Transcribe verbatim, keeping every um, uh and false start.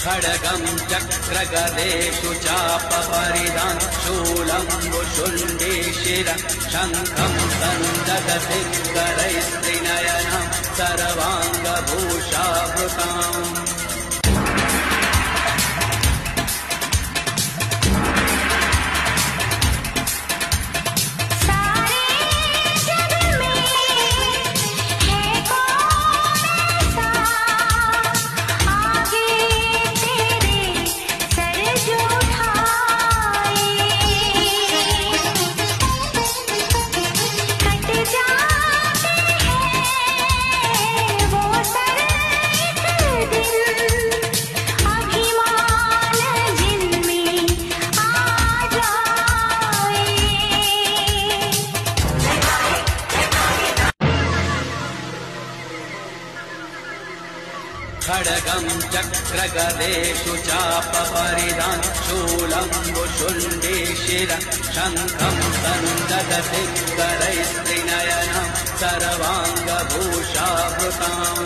खड्गं चक्रगदेषु चापपरिधां शूलं वुशुण्डे शिरः शङ्खं सन्ददतिकरैस्त्रिनयनां सर्वाङ्गभूषावृताम् खड्गं चक्रगदेषु चापपरिधां शूलं वुशुण्डे शिरः शङ्खं सन्ददतिकरैस्त्रिनयनां सर्वाङ्गभूषावृताम्